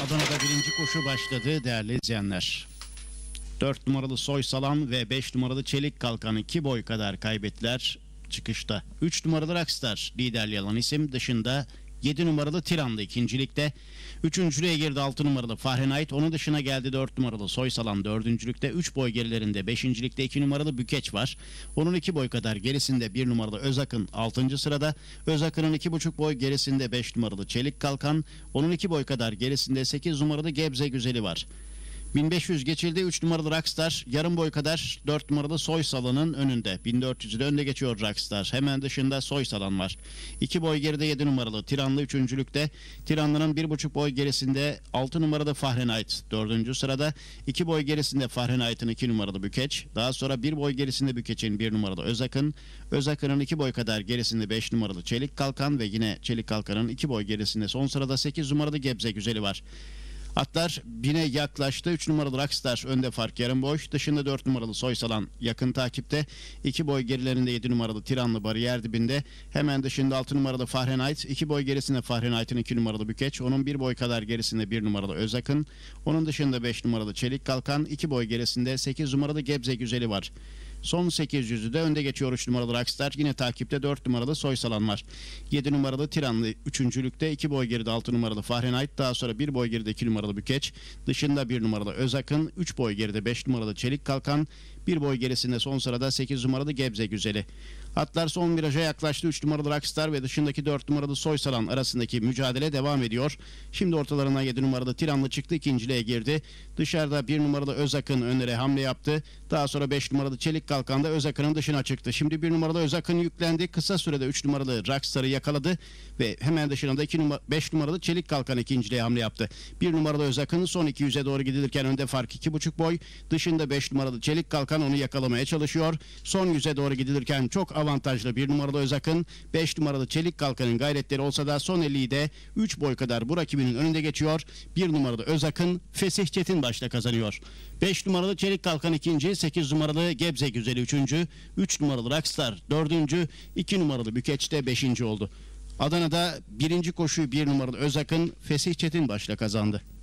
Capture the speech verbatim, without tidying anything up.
Adana'da birinci koşu başladı değerli izleyenler. dört numaralı Soysalan ve beş numaralı Çelik Kalkan iki boy kadar kaybettiler çıkışta. üç numaralı Rockstar liderliği alan isim, dışında yedi numaralı Tiranlı ikincilikte. Üçüncülüğe girdi altı numaralı Fahrenheit. Onun dışına geldi dört numaralı Soysalan dördüncülükte. üç boy gerilerinde beşincilikte iki numaralı Bükeç var. Onun iki boy kadar gerisinde bir numaralı Özakın altıncı sırada. Özakın'ın iki buçuk boy gerisinde beş numaralı Çelik Kalkan. Onun iki boy kadar gerisinde sekiz numaralı Gebze Güzeli var. bin beş yüz geçildi. üç numaralı Rockstar yarım boy kadar dört numaralı Soysalan'ın önünde. bin dört yüz'de önde geçiyor Rockstar. Hemen dışında Soysalan var. iki boy geride yedi numaralı Tiranlı üçüncülükte. Tiranlı'nın bir buçuk boy gerisinde altı numaralı Fahrenheit dördüncü sırada. iki boy gerisinde Fahrenheit'ın iki numaralı Bükeç. Daha sonra bir boy gerisinde Bükeç'in bir numaralı Özakın. Özakın'ın iki boy kadar gerisinde beş numaralı Çelik Kalkan ve yine Çelik Kalkan'ın iki boy gerisinde son sırada sekiz numaralı Gebze Güzeli var. Atlar bine yaklaştı. üç numaralı Rockstar önde, fark yarım boy. Dışında dört numaralı Soysalan yakın takipte. iki boy gerilerinde yedi numaralı Tiranlı bariyer dibinde. Hemen dışında altı numaralı Fahrenheit. iki boy gerisinde Fahrenheit'in iki numaralı Bükeç. Onun bir boy kadar gerisinde bir numaralı Özakın. Onun dışında beş numaralı Çelik Kalkan. iki boy gerisinde sekiz numaralı Gebze Güzeli var. Son sekiz yüz'ü de önde geçiyor üç numaralı Rockstar. Yine takipte dört numaralı Soysalan var. yedi numaralı Tiranlı üçüncülükte. iki boy geride altı numaralı Fahrenheit. Daha sonra bir boy geride iki numaralı Bükeç. Dışında bir numaralı Özakın. üç boy geride beş numaralı Çelik Kalkan. bir boy gerisinde son sırada sekiz numaralı Gebze Güzeli. Atlar son viraja yaklaştı. üç numaralı Rockstar ve dışındaki dört numaralı Soysalan arasındaki mücadele devam ediyor. Şimdi ortalarına yedi numaralı Tiranlı çıktı. İkinciliğe girdi. Dışarıda bir numaralı Özakın önlere hamle yaptı. Daha sonra beş numaralı Çelik Kalkan da Özakın'ın dışına çıktı. Şimdi bir numaralı Özakın yüklendi. Kısa sürede üç numaralı Rockstar'ı yakaladı ve hemen dışında iki numara, beş numaralı Çelik Kalkan ikinciliğe hamle yaptı. bir numaralı Özakın son iki yüz'e doğru gidilirken önde fark iki buçuk boy. Dışında beş numaralı Çelik Kalkan onu yakalamaya çalışıyor. Son yüz'e doğru gidilirken çok avantajlı bir numaralı Özakın, beş numaralı Çelik Kalkan'ın gayretleri olsa da son elliyi de üç boy kadar bu rakibinin önünde geçiyor. bir numaralı Özakın Fesih Çetin başta kazanıyor. beş numaralı Çelik Kalkan ikinci, sekiz numaralı Gebze Güzeli üçüncü, üç numaralı Rockstar dördüncü, iki numaralı Bükeç de beşinci oldu. Adana'da birinci koşuyu bir numaralı Özakın Fesih Çetin başla kazandı.